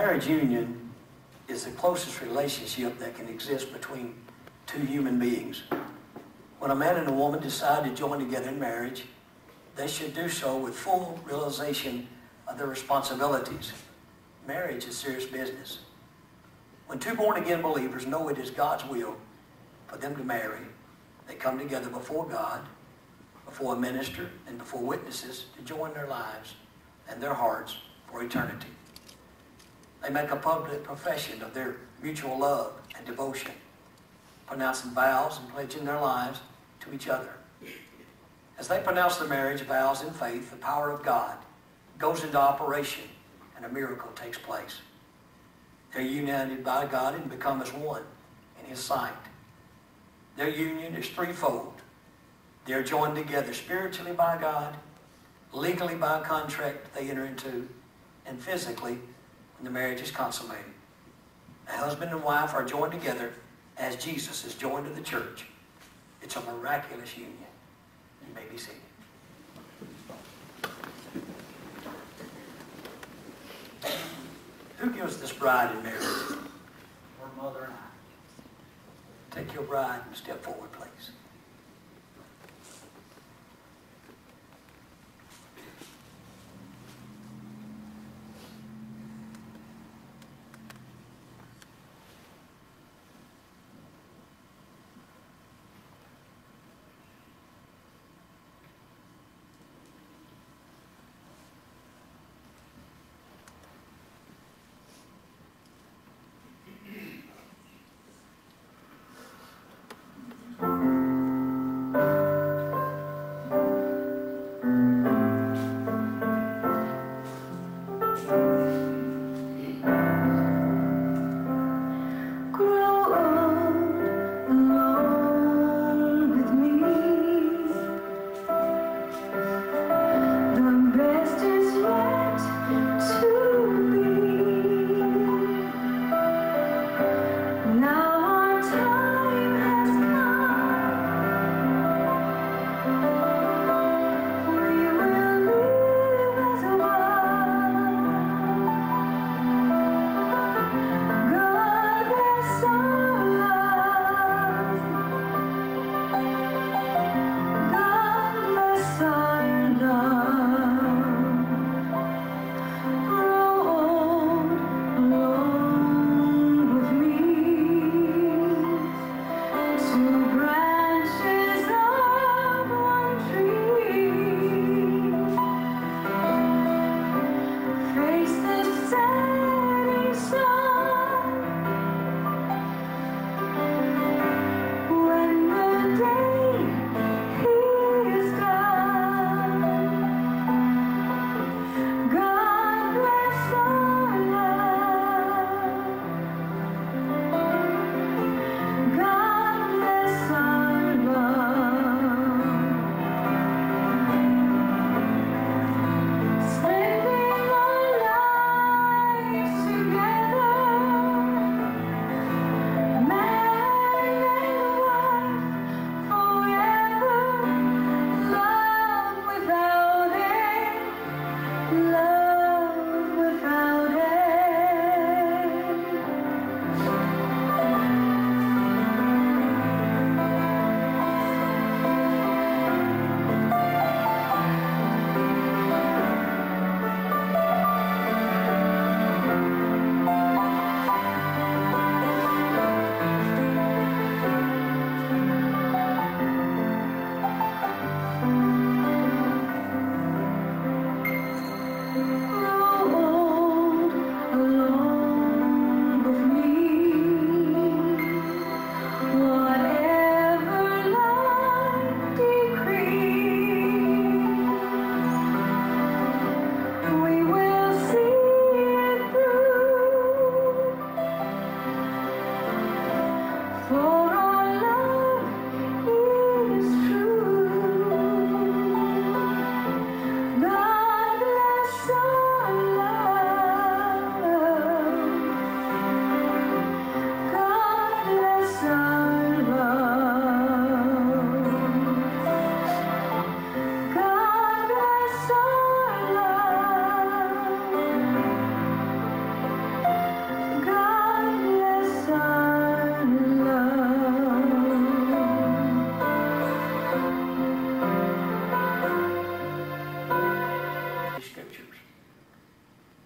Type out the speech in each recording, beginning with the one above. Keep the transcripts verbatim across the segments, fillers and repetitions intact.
marriage union is the closest relationship that can exist between two human beings. When a man and a woman decide to join together in marriage, they should do so with full realization of their responsibilities. Marriage is serious business. When two born-again believers know it is God's will for them to marry, they come together before God, before a minister, and before witnesses to join their lives and their hearts for eternity. They make a public profession of their mutual love and devotion, pronouncing vows and pledging their lives to each other. As they pronounce their marriage vows in faith, the power of God goes into operation and a miracle takes place. They're united by God and become as one in His sight. Their union is threefold. They're joined together spiritually by God, legally by a contract they enter into, and physically when the marriage is consummated. A husband and wife are joined together as Jesus is joined to the church. It's a miraculous union. You may be seated. Who gives this bride in marriage? Her mother and I. Take your bride and step forward, please.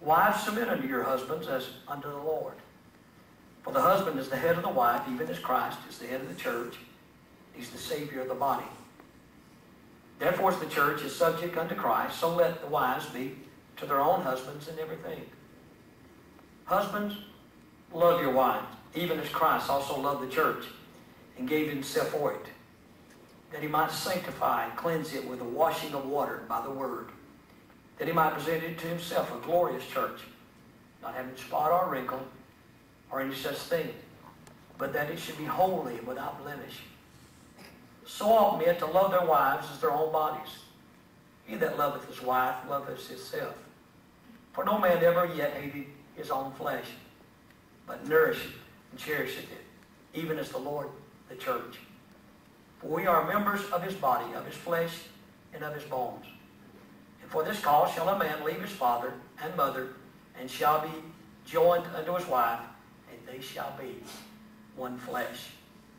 Wives, submit unto your husbands as unto the Lord. For the husband is the head of the wife, even as Christ is the head of the church. He's the Savior of the body. Therefore, as the church is subject unto Christ, so let the wives be to their own husbands in everything. Husbands, love your wives, even as Christ also loved the church and gave himself for it, that he might sanctify and cleanse it with the washing of water by the word, that he might present it to himself a glorious church, not having spot or wrinkle or any such thing, but that it should be holy and without blemish. So ought men to love their wives as their own bodies. He that loveth his wife loveth himself. For no man ever yet hated his own flesh, but nourisheth and cherisheth it, even as the Lord the church. For we are members of his body, of his flesh, and of his bones. And for this cause shall a man leave his father and mother, and shall be joined unto his wife, and they shall be one flesh.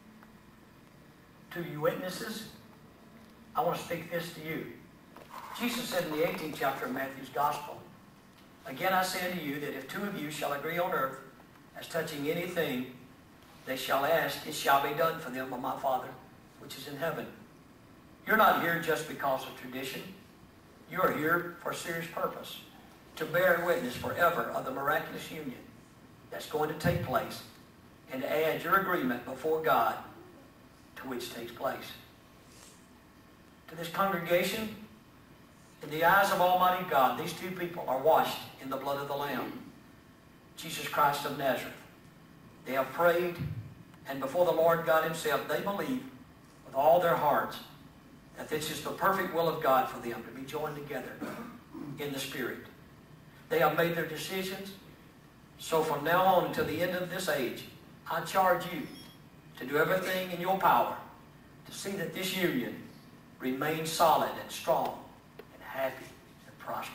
To you witnesses, I want to speak this to you. Jesus said in the eighteenth chapter of Matthew's Gospel, again I say unto you that if two of you shall agree on earth as touching anything they shall ask, it shall be done for them of my Father which is in heaven. You're not here just because of tradition. You are here for a serious purpose, to bear witness forever of the miraculous union that's going to take place, and to add your agreement before God to which takes place. To this congregation, in the eyes of Almighty God, these two people are washed in the blood of the Lamb, Jesus Christ of Nazareth. They have prayed, and before the Lord God himself, they believe with all their hearts that this is the perfect will of God for them to be joined together in the Spirit. They have made their decisions. So from now on until the end of this age, I charge you to do everything in your power to see that this union remains solid and strong and happy and prosperous.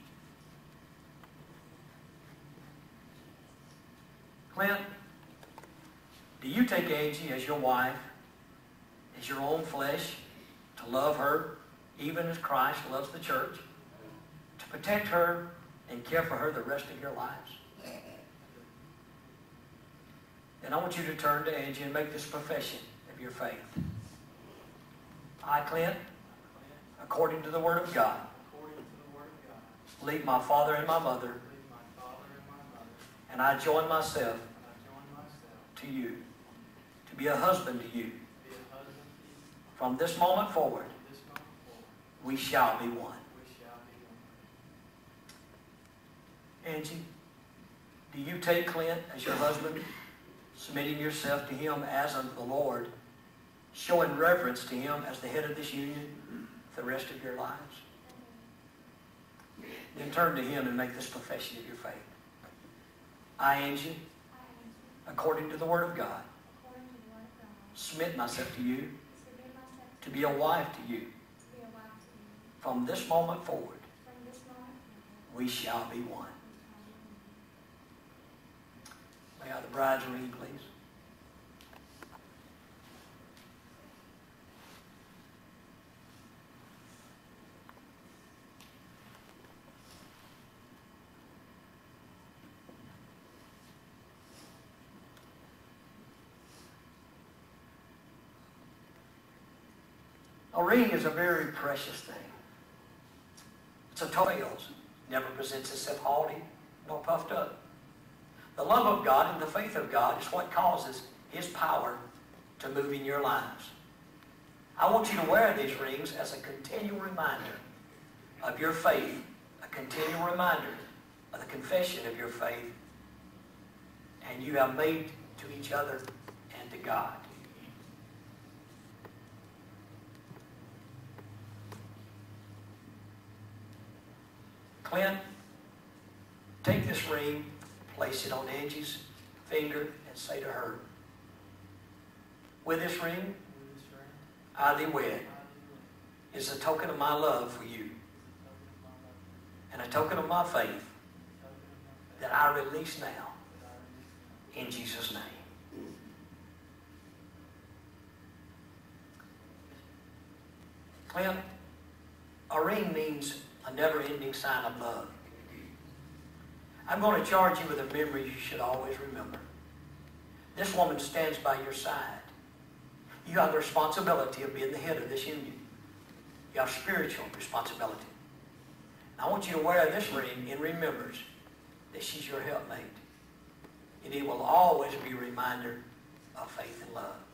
Clint, do you take Angie as your wife, as your own flesh, to love her even as Christ loves the church, to protect her and care for her the rest of your lives? And I want you to turn to Angie and make this profession of your faith. I, Clint, according to the Word of God, leave my father and my mother, and I join myself to you, to be a husband to you. From this moment forward, we shall be one. Angie, do you take Clint as your husband, submitting yourself to him as unto the Lord, showing reverence to him as the head of this union for the rest of your lives? Then turn to him and make this profession of your faith. I, Angie, according to the Word of God, submit myself to you, to be a wife to you. From this moment forward, we shall be one. May I have the bride's ring, please? A ring is a very precious thing. It's a toy. Never presents itself haughty nor puffed up. The love of God and the faith of God is what causes his power to move in your lives. I want you to wear these rings as a continual reminder of your faith, a continual reminder of the confession of your faith, and you have made to each other and to God. Clint, take this ring, place it on Angie's finger, and say to her, with this ring, I thee wed, is a token of my love for you, and a token of my faith that I release now in Jesus' name. Clint, a ring means a never-ending sign of love. I'm going to charge you with a memory you should always remember. This woman stands by your side. You have the responsibility of being the head of this union. You have spiritual responsibility. I want you to wear this ring in remembrance that she's your helpmate. And it will always be a reminder of faith and love.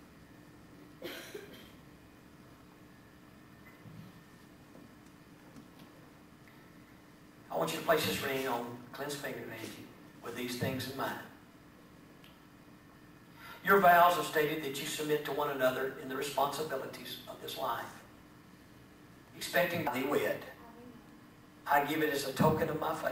I want you to place this ring on Clint's finger, Angie, with these things in mind. Your vows have stated that you submit to one another in the responsibilities of this life. Expecting thee wed, I give it as a token of my faith.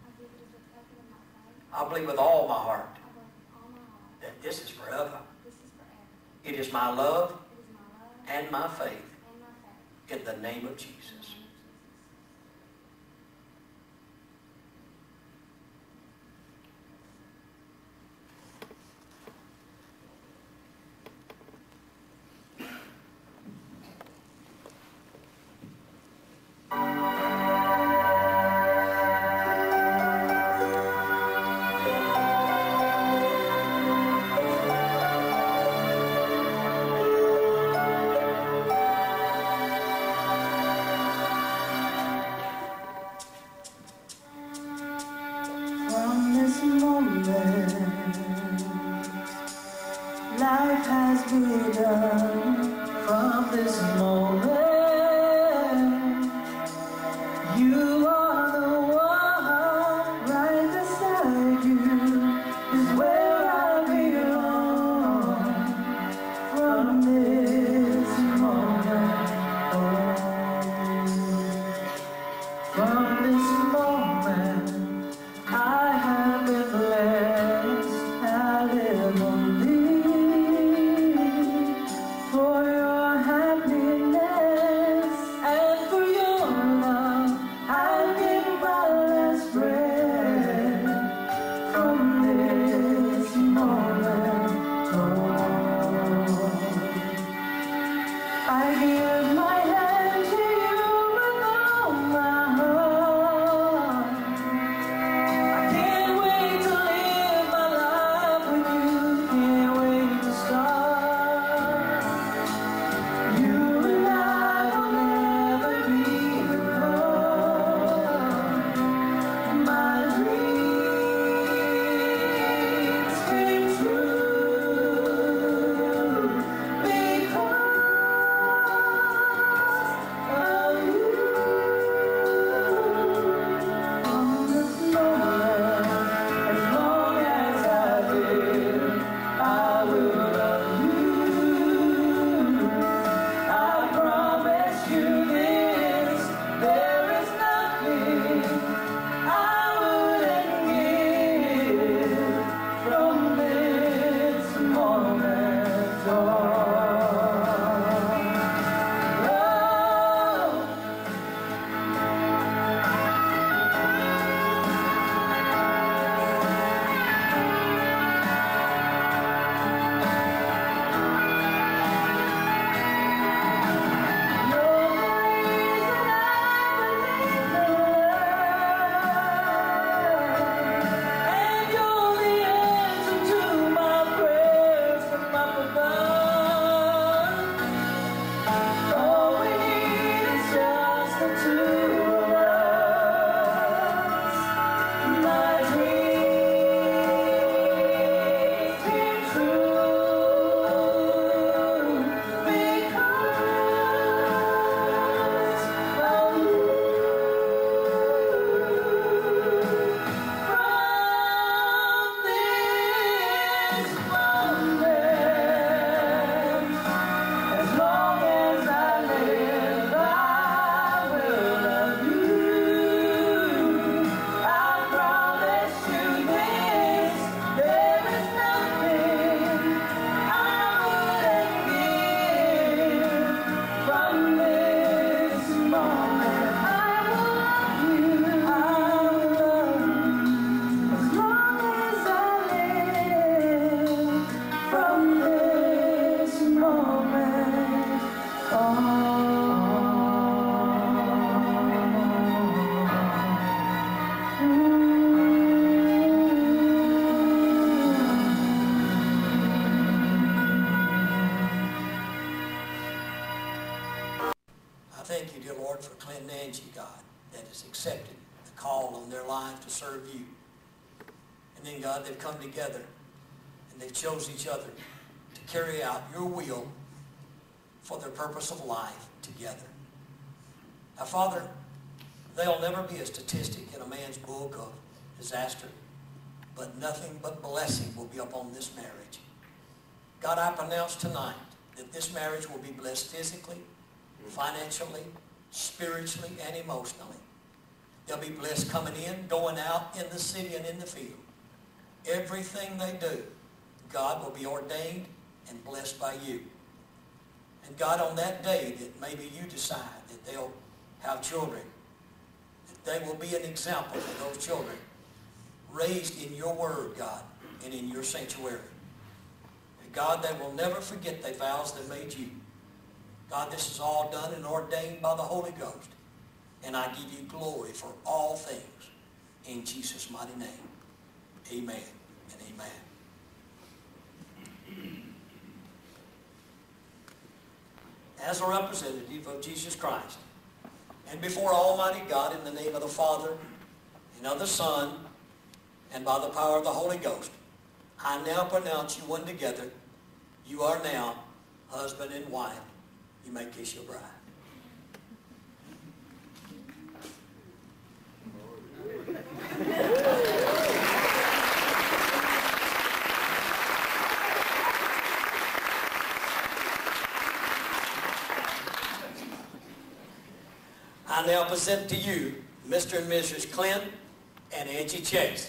I believe with all my heart that this is forever. It is my love and my faith in the name of Jesus. thank you, dear Lord, for Clint and Angie, God, that has accepted the call on their life to serve you. And then, God, they've come together and they've chose each other to carry out your will for their purpose of life together. Now, Father, there'll never be a statistic in a man's book of disaster, but nothing but blessing will be upon this marriage. God, I pronounce tonight that this marriage will be blessed physically, financially, spiritually, and emotionally. They'll be blessed coming in, going out in the city and in the field. Everything they do, God, will be ordained and blessed by you. And God, on that day that maybe you decide that they'll have children, that they will be an example for those children raised in your word, God, and in your sanctuary. And God, they will never forget the vows that made you. God, this is all done and ordained by the Holy Ghost. And I give you glory for all things. In Jesus' mighty name, amen and amen. As a representative of Jesus Christ, and before Almighty God, in the name of the Father, and of the Son, and by the power of the Holy Ghost, I now pronounce you one together. You are now husband and wife. You may kiss your bride. I now present to you Mister and Missus Clint and Angie Chase.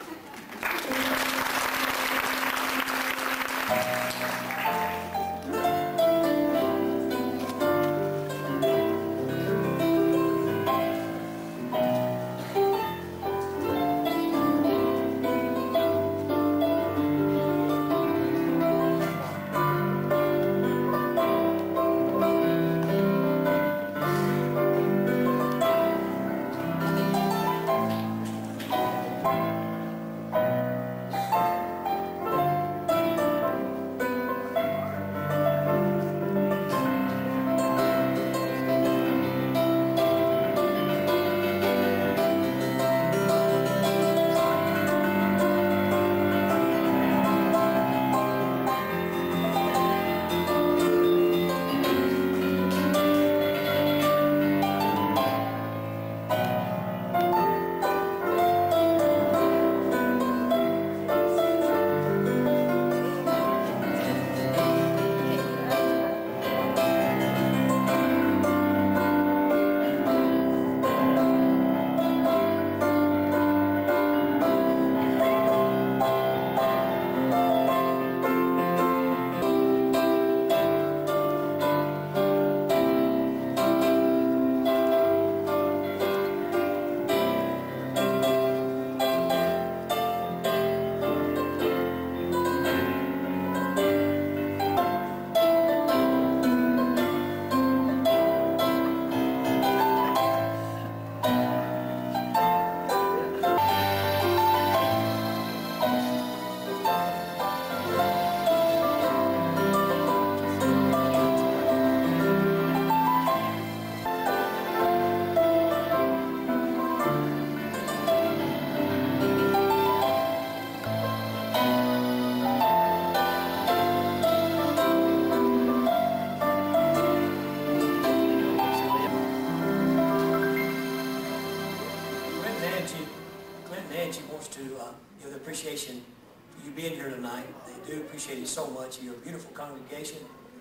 Appreciation for you being here tonight. They do appreciate it so much. You're a beautiful congregation.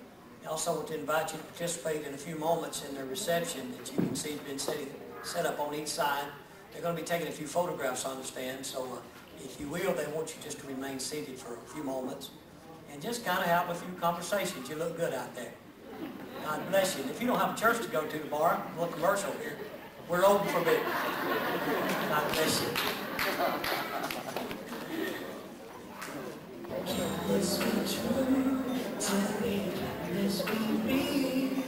I also want to invite you to participate in a few moments in the reception that you can see has been set, set up on each side. They're going to be taking a few photographs, I understand. So uh, if you will, they want you just to remain seated for a few moments and just kind of have a few conversations. You look good out there. God bless you. And if you don't have a church to go to tomorrow, a little commercial here, we're open for business. God bless you. Let's be true, tell me, let's be real.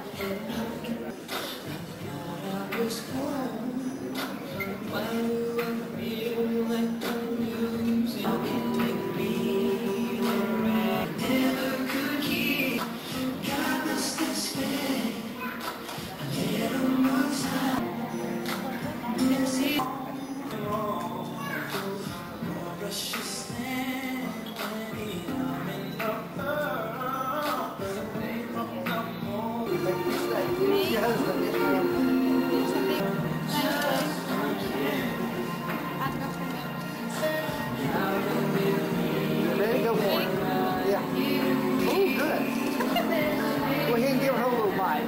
I was gone, while we were real like the music. How can we be around? Never could keep, God must expect. husband, yes, ma'am. Ready? Go for it. Yeah. Oh, good. Go ahead and give her a little bite.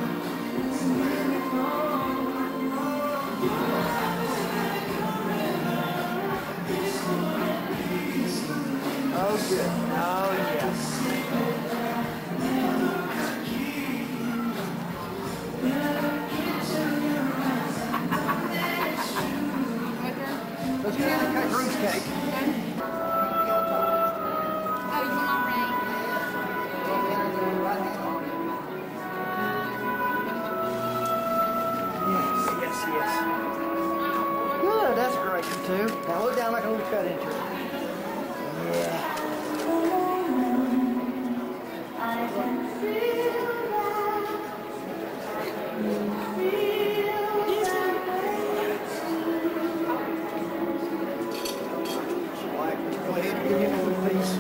Oh, good. Oh, yes. Let's get in and cut Bruce cake. Yes, yes, yes. Good, that's great too. Now look down like a little cut into it. Yeah. Go ahead and give him a little piece.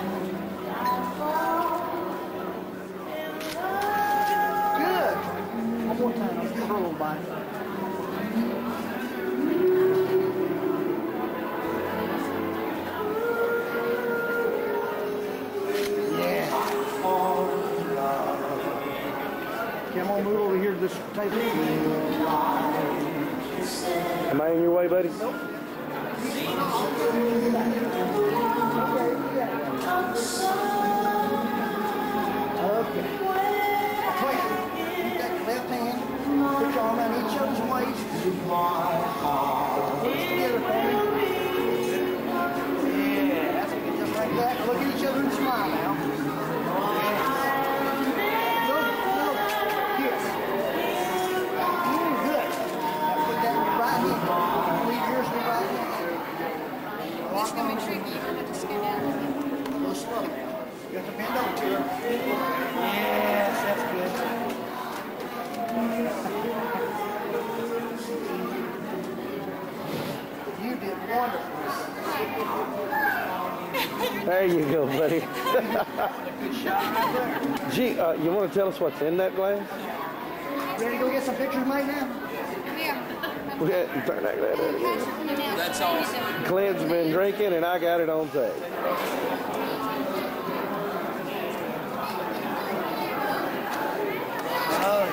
Good. One more time. I'll give her a little bite. Yeah. Come on, move over here to this table. Am I in your way, buddy? Nope. Okay. Wait. You got your left hand. Put your arm around each other's waist. Put it together for me. Yeah, that's it. Just like that. Look at each other and smile now. Look, look. Kiss. Mm, good. Now put that in your right hand. Leave yours in your right hand. It's going to be tricky. You're going to have to scoot down a little bit. A little slow now. You have to bend over to her. Yes, that's good. You did wonderful. There you go, buddy. Good shot right there. Gee, uh, you want to tell us what's in that glass? Ready to go get some pictures made now? Yeah. We had to turn that glass out. That's all. Clint's been drinking, and I got it on tape. Oh,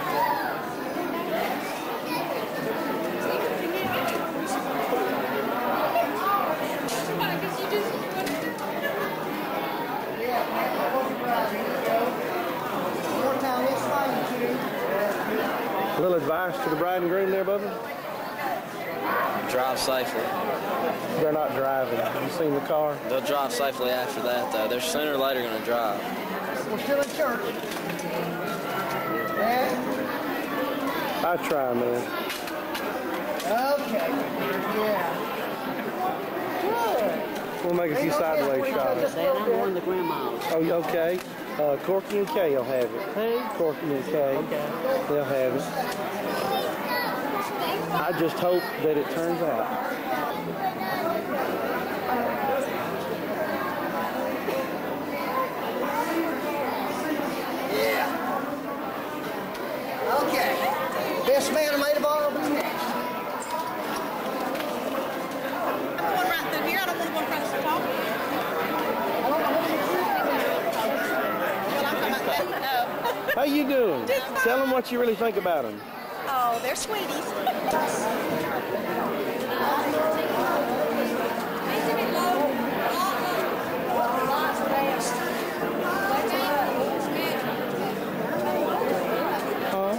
yeah. One more time, let's slide you two. A little advice to the bride and groom there, Bubba? Drive safely. They're not driving. Have you seen the car? They'll drive safely after that, though. They're sooner or later going to drive. We're still in church. Yeah. I try, man. Okay. Yeah. Good. We'll make a few sideways shots. Dan, I'm one of the grandmas. Oh, okay. Uh, Corky and Kay will have it. Who? Corky and Kay. Okay. They'll have it. I just hope that it turns out. Yeah. Okay. Best man I made of all of us next. One right through here. I don't want to go across the top. Well, I'm talking about that. How you doing? Tell them what you really think about them. Oh, they're sweeties. Huh?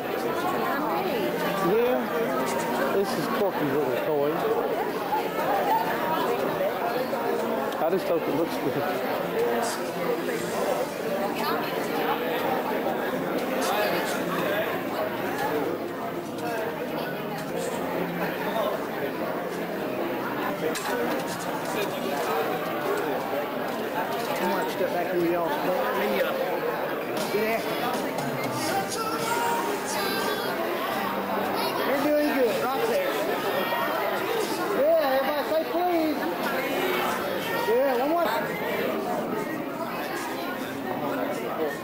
Yeah. This is Corky's little toy. I just hope it looks good. I want to step back through y'all. Let me uh, get after it. You're doing good, right there. Yeah, everybody say please. Yeah, one more.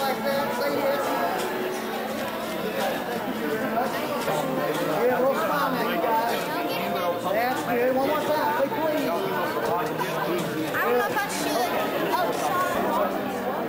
like that. Say yes. Yeah, we'll smile at you guys. That's good. One more time. Say please. I don't know if I should. Oh, sorry.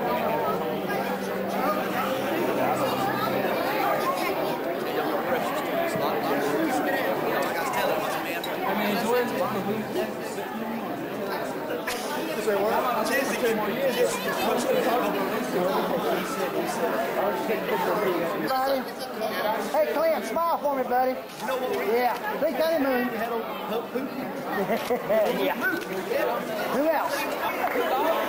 Buddy. Hey, Clint, smile for me, buddy. Yeah, big honeymoon. Yeah. Who else?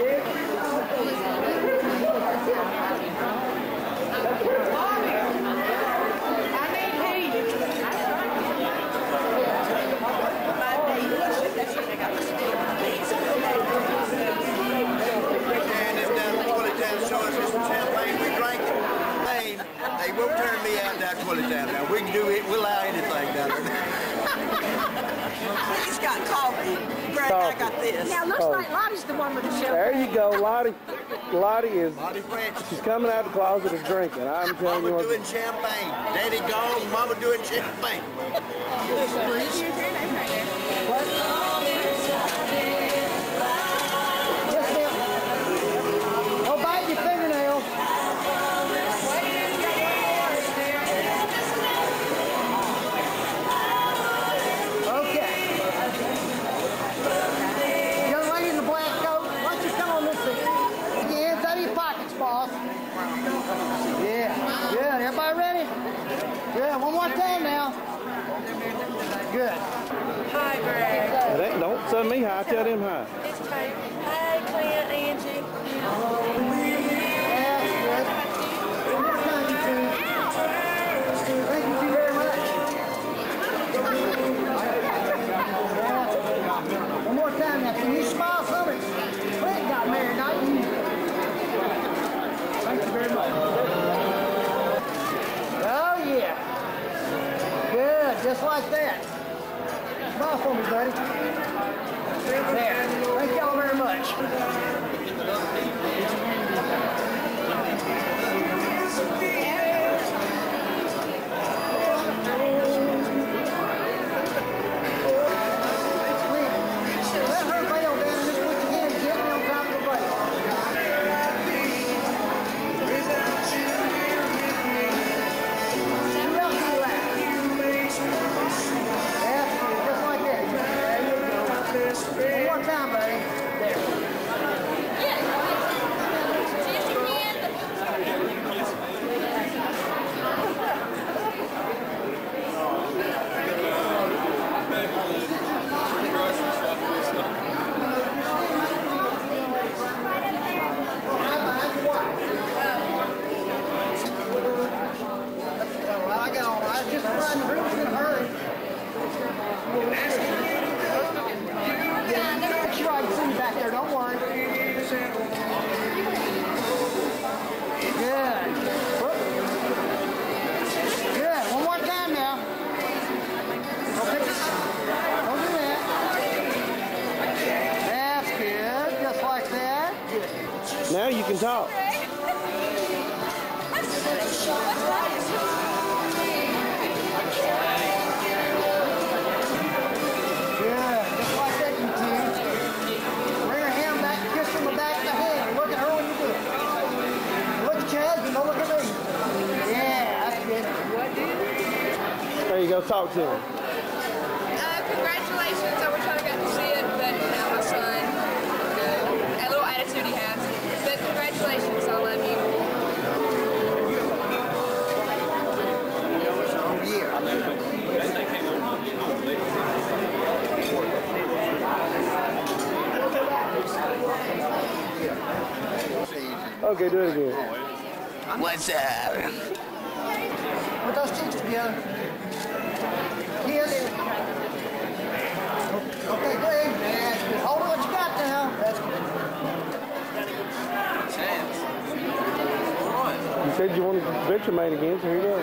Hey, we'll turn me out down Toilet Town now. We can do it. We'll allow anything down there. He's got coffee. Greg, I got this. Now, looks like Lottie's the one with the show. There you go, Lottie. Lottie is. Lottie Francis. She's coming out of the closet and drinking. I'm telling Mama you what. doing champagne. Daddy gone. Mama doing champagne. Don't bite your fingernails. Okay. Young lady in the black coat, why don't you come on this side? Get your hands out of your pockets, boss. Yeah, good. Everybody ready? Good. One more time now. Good. Hi, Greg. It ain't, don't send me high, tell them high. It's Kate. Hey, Clint, Angie. That's good. One more time, you two. Thank you two very much. One more time now. Can you smile for me? Clint got married, not you. Thank you very much. Oh, yeah. Good, just like that. Smile for me, buddy. There. Thank y'all very much. Let her bail down and just put your hand gently on top of the bail. Who else do you like? That's good, just like that. There you go. One more time, buddy. There. Well, I got all right. Just run through in a hurry. Yeah, make sure I can see you back there. Don't worry. Good. Whoop. Good. One more time now. Okay. Don't do that. That's good. Just like that. Good. Now you can talk. Good. Just like that, you two. Bring her hand back, kiss her in the back of the head. Look at her when you do it. Look at your husband, don't look at me. Yeah, that's good. There you go, talk to him. Uh, congratulations. I wish I got to see it, but you know, my son, good. A little attitude he has. But congratulations. I love you. Okay, do it again. What's up? Put those cheeks together. Kiss. Okay, good. That's good. Hold on what you got now. That's good. You said you wanted your picture made again, so here you go.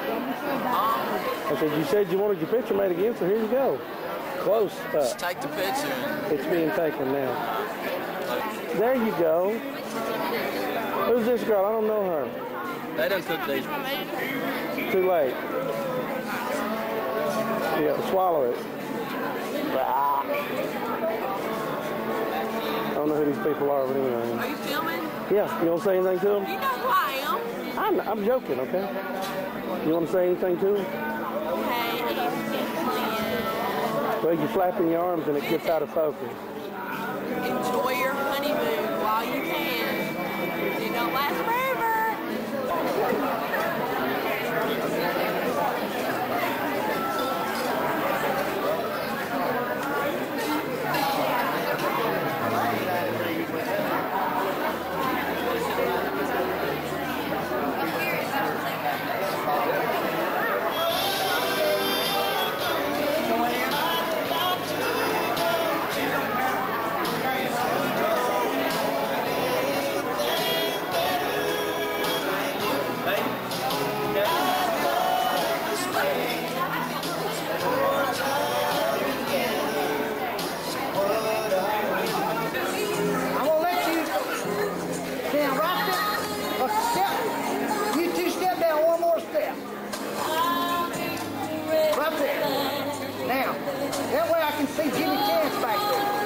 I said you said you wanted your picture made again, so here you go. Close up. Take the picture. It's being taken now. There you go. Who's this girl? I don't know her. They done cooked these. Too late. Yeah, swallow it. Ah. I don't know who these people are, but anyway. Are you filming? Yeah, you want to say anything to them? You know who I am. I'm, I'm joking, okay? You want to say anything to them? Hey, it's Well, you're flapping your arms and it gets out of focus. enjoy your honeymoon while you can. It don't last forever. I'm gonna let you stand right there. A step. You two step down one more step. Right there. Now, that way I can see Jimmy Chance back there.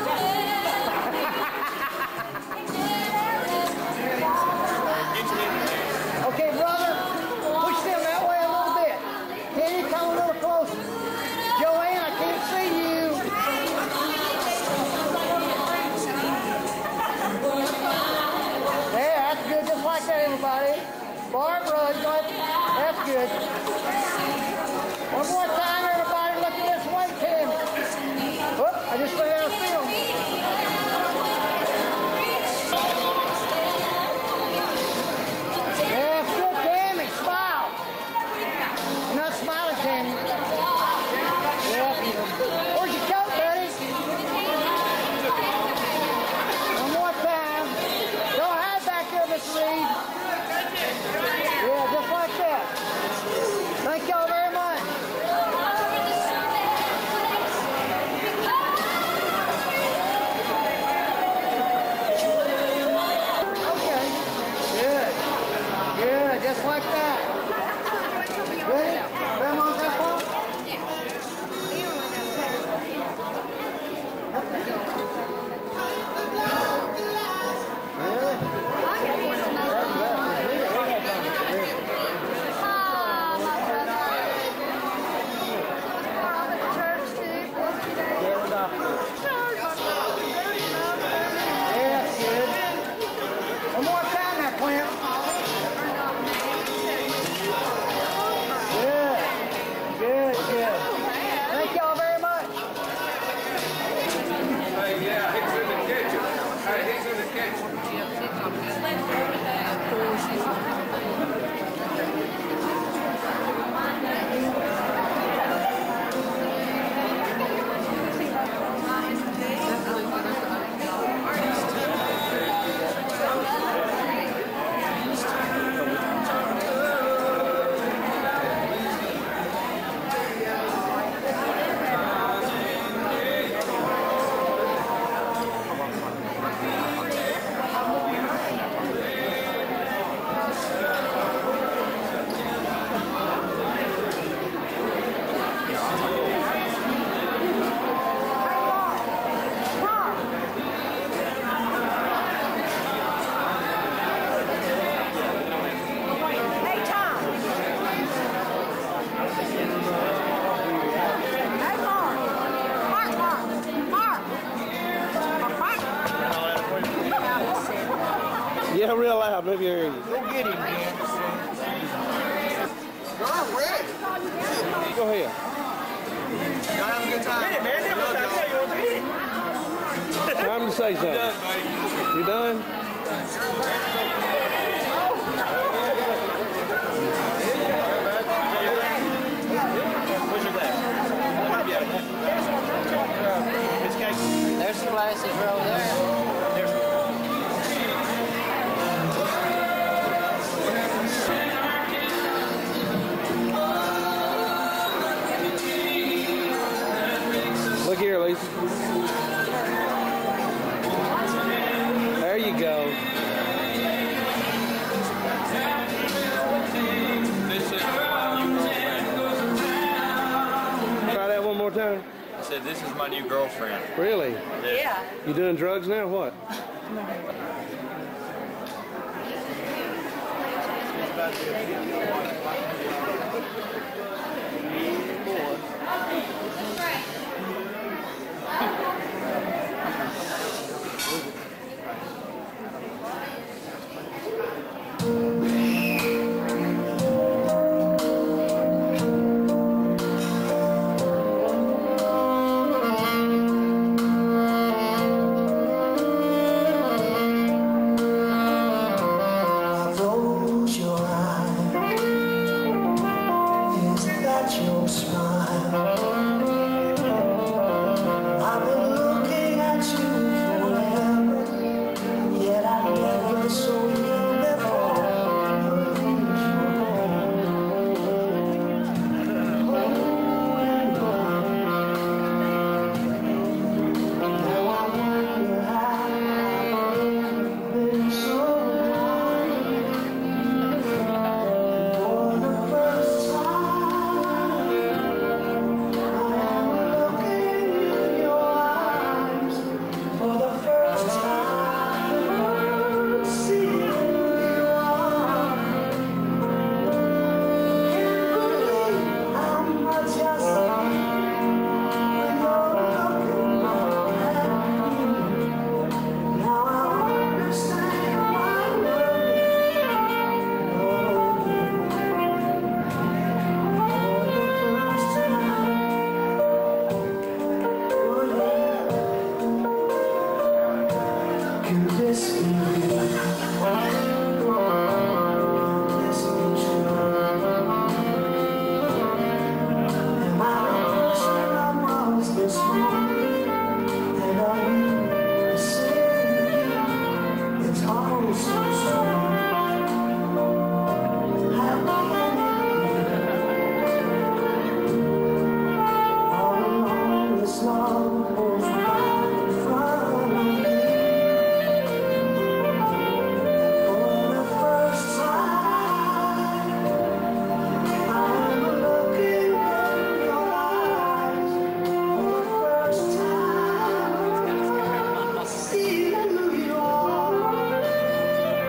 Okay, brother, push them that way a little bit. Can you come a little closer? Joanne, I can't see you. Yeah, that's good, just like that, everybody. Barbara, you got, that's good. One more time, everybody, look at this way, Tammy. Whoop, I just ran out of film. Yeah, that's good, Tammy, smile. You're not smiling, Tammy. Yeah. Where's your coat, buddy? One more time. Don't hide back there, Miss Reed. Yeah, just like that. Thank y'all very much. Okay. Good. Good, just like that. Ready? Grandma's that far? Yeah, good. One more time now, Clint. Good. Good, good. Thank y'all very much. Hey, yeah, he's in the kitchen. Hey, he's in the kitchen. Hey, Tom. Hey, Mark. Mark, Mark. Mark. Mark. Yeah, real loud. Maybe I hear you. Go get him, man. You're ready. Go ahead. Y'all have a good time. Get it, man. Time to say something. You done? There's some glasses right over there. Look here, Lisa. my new girlfriend. Really? Yeah. You doing drugs now? What? Close your eyes. Is that your smile? I've been looking at you forever, yet I never saw you before. Now I wonder how you've been so blind. For the first time, I am looking in your eyes. For the first time, seeing you are. Can't believe how much I see when you're looking at me. Now I understand why can this be real? Can this be true? Am I the person I was this morning? And are you the same? It's all so strange. How can it be? All along this long goes right in front of me. For the first time, I'm looking in your eyes. For the first time, seeing who you are.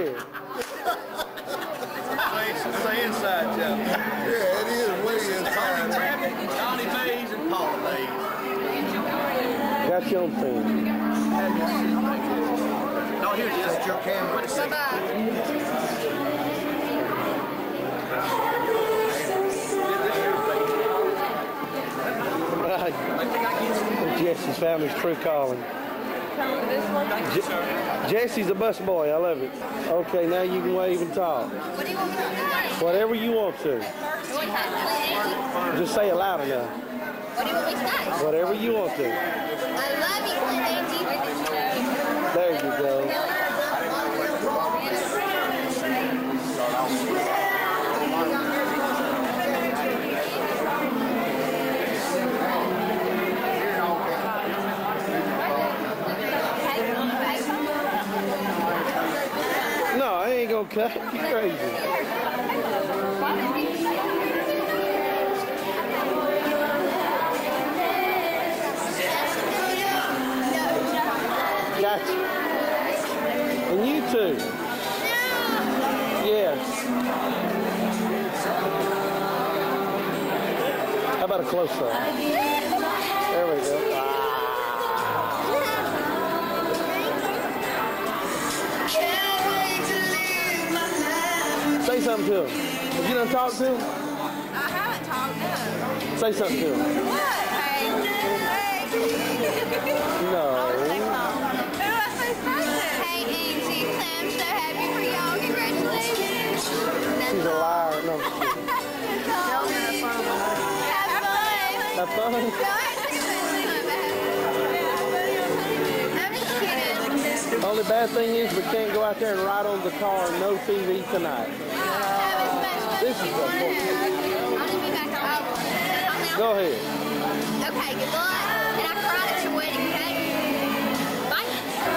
ahead. It's the inside job. Yeah, it is way inside. Johnny Mays and Paula Mays. Got your own thing. No, here it is. That's your camera. Jesse's family's true calling. Je Jesse's a bus boy. I love it. Okay, now you can wave and talk. What do you want me to say? Whatever you want to. Just say it loud enough. What do you want me to say? Whatever you want to. I love you, Clint Angie. There you go. No, I ain't gonna cut. You crazy. Gotcha. And you too. Yes. How about a close-up? There we go. Say something to him. Have you done talk to him? I haven't talked, no. Say something to him. What? Hey. Hey. No. Who do I say something? Hey, Angie, I'm so happy for y'all. Congratulations. She's a liar. No. Have fun. Have fun? No, actually, I'm just kidding. Only bad thing is we can't go out there and ride on the car. No T V tonight. This is the book. Go ahead. Okay, good luck. And I cried at your wedding, okay? Bye.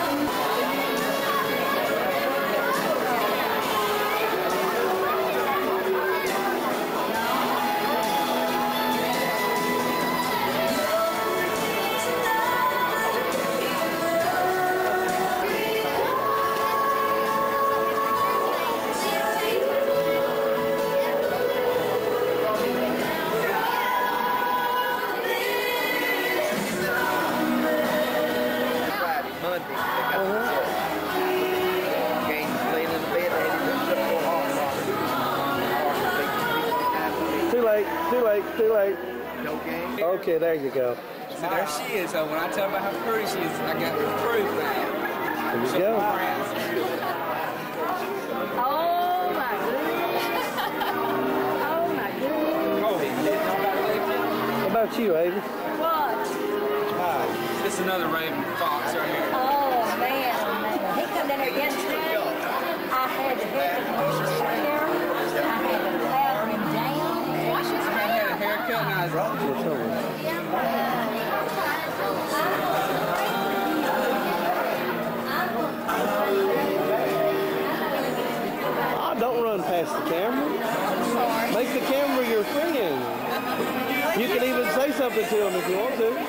Too late, too late, too late. Okay, there you go. So there she is. So when I tell about how pretty she is, I got the proof now. There you go. Oh my goodness. Oh my goodness. How about you, Avi? What? This is another raven fox right here. Oh man, man. He come in here yesterday. I had to help him wash his hair. I had to pat him down. Wash his I had a haircut and I was Oh, don't run past the camera. Make the camera your friend. You can even say something to him if you want to.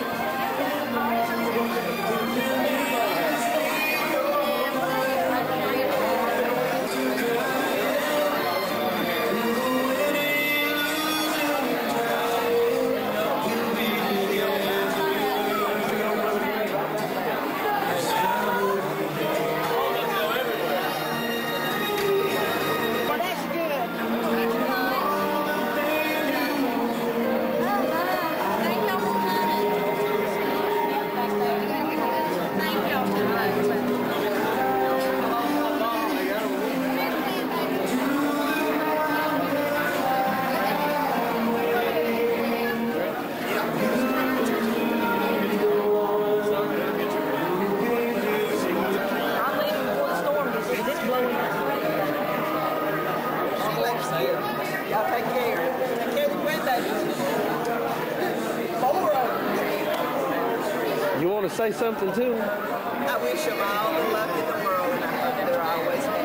Say something to him. I wish them all the luck in the world, and I hope they're always happy.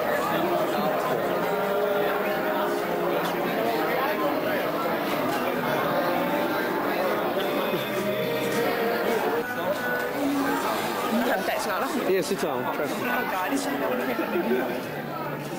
That's not on. Yes, it's on. Trust me. Oh God, it's on.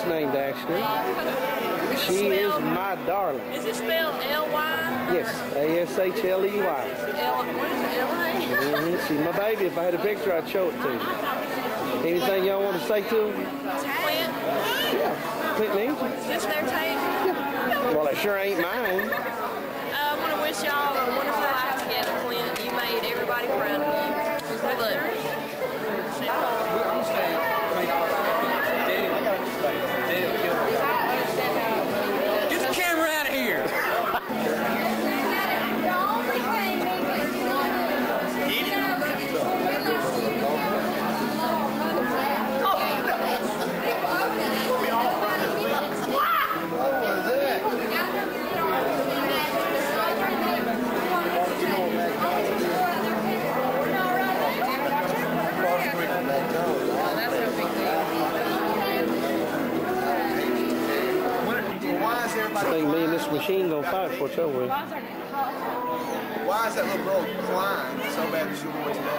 just named Ashley. She is my darling. Is it spelled L Y? Yes, A S H L E Y. L, what is it, L A? Mm-hmm. She's my baby. If I had a picture, I'd show it to you. Anything y'all want to say to her? Clint? Yeah, Clint Angel. Is this their tape? Yeah. Well, it sure ain't mine. Uh, I want to wish y'all a wonderful life together, Clint. You made everybody proud of you. Good luck. Get the camera out of here. I think me and this machine gonna fight for each other. Why is that little girl crying so bad that she wants to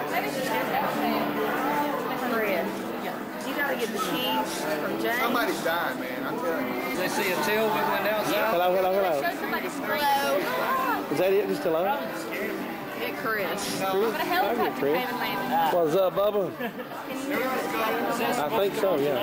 Chris, you gotta get the keys from James. Somebody's dying, man. I'm telling you. They see a tail wiggling outside. Hello, hello, hello. Hello. Is that it? Just hello? Get Chris. Hi, Chris. What's up, Bubba? I think so, yeah.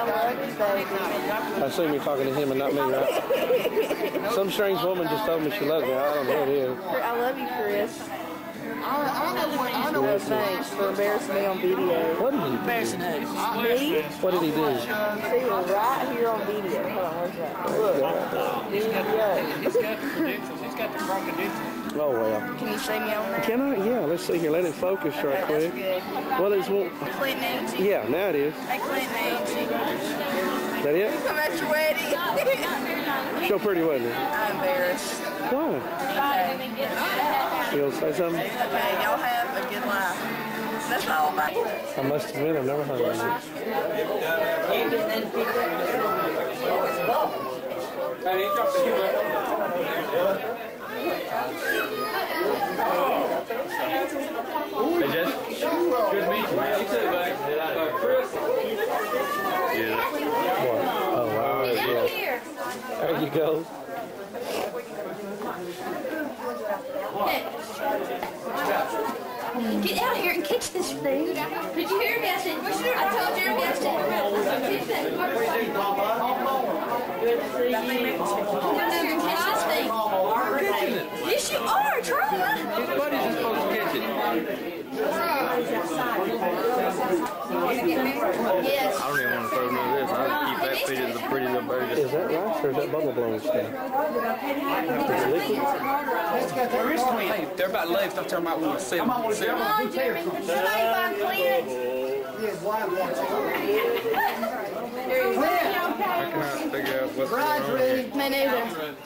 I assume you're talking to him and not me, right? Some strange woman just told me she loves me. I don't know who it is. I love you, Chris. I know what I know what thanks for embarrassing me on video. What did he do? Embarrassing who? Me? What did he do? See, we're right here on video. Hold on, where's that? Look. He's got, he's got the credentials. He's got the proper credentials. Oh, well. Can you see me on there? Can I? Yeah, let's see here. Let it focus right That's quick. good. What is what? Clint Nancy. Yeah, now it is. Hey, Clint Nancy. Is that it? Come at your wedding. Show pretty, wasn't it? I'm embarrassed. Why? You gonna say something? Okay, y'all have a good life. That's all, mate. I must admit, I've never heard of it. Hey, Jess. Good meeting you, man. You too, buddy. Uh, Chris. Yeah. What? Oh, wow. Yeah. There you go. Get out here and catch this thing. Did you hear me? I said, I told Jeremy I said, catch this thing. Yes, you are. Try. His buddies are supposed to catch it. Yes. I don't even want to throw none of this. I just keep that feed as a pretty little bird. Is that rice or is that bubble blowing stuff? Is it liquid? Where is Clint? Hey, they're about left. I'm talking about when I see them. Come on, Jeremy. Somebody find Clint. I cannot figure out what's going on here. Me neither.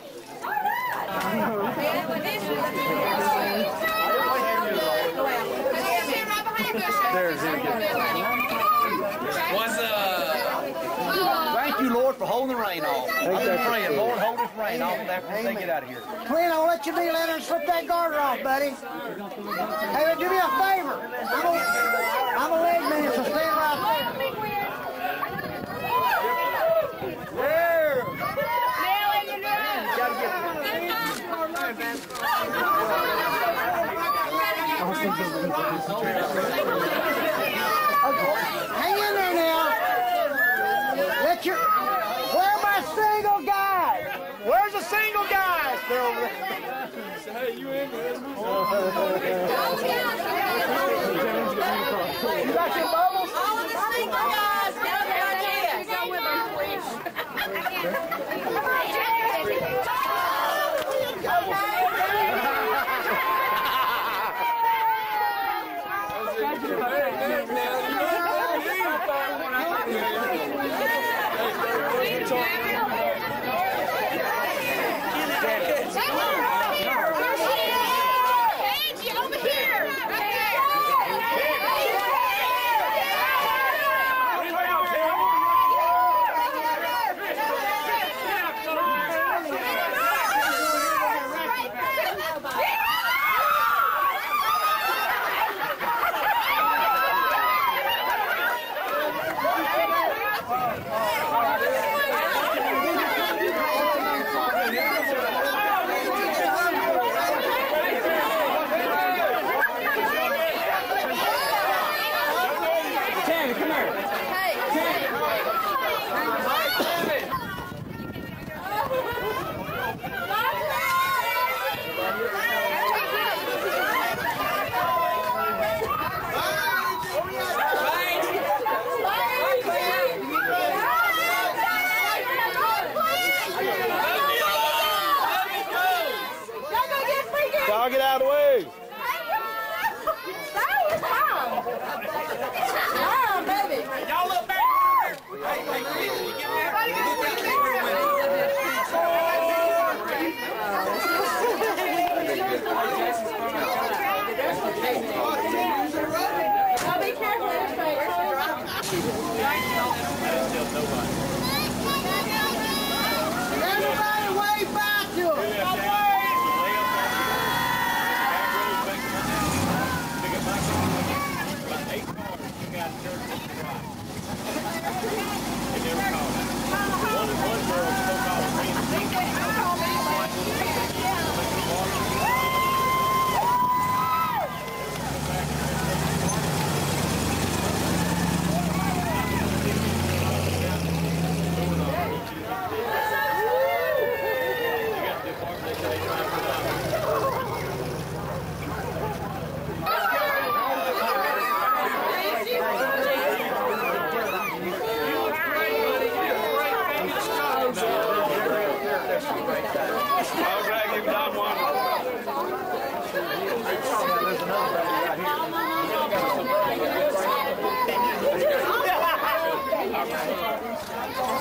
There's it. What's uh? Thank you, Lord, for holding the rain off. I've been Exactly. praying, Lord, hold this rain off after they get out of here. Clint, I'll let you be Leonard and slip that garter off, buddy. Hey, do me a favor. I'm a, I'm a leg man, so stand right there. There. Hang in there now. Let your. Where are my single guys? Where's the single guys? They're over there. Hey, you in there? You got your bubbles? All of the single guys, get down here. Go with them, please.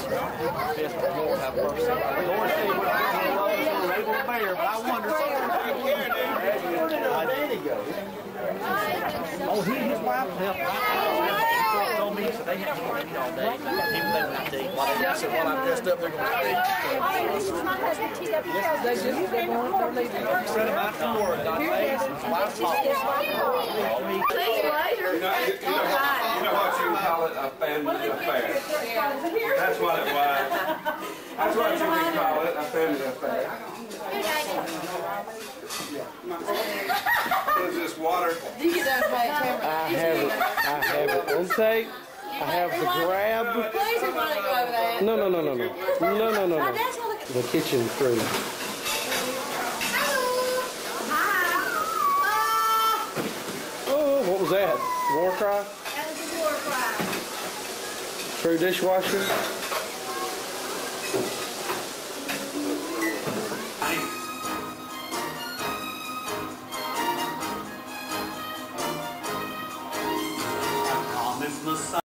Lord have mercy. Lord said when I was alone, they were fair, but I wonder. How did he go? Oh, he and his wife helped. Told me so they had to eat all day. Even they went out to eat. I said, while I'm dressed up, they're going to eat. Yes, they just they're going to leave. Sent him out to work. Got paid. His wife's fault. Please later. You know, you, you, know what, you know what you can call it? A family affair. That's what it was. That's what you can call it, a family affair. What is this, water? You get that back, camera. I have it. I have it on tape. I have the grab. Please, everybody go over there. No, no, no, no, no. No, no, no, no. The kitchen crew. Oh, what was that? War cry? That was a war cry. True dishwasher?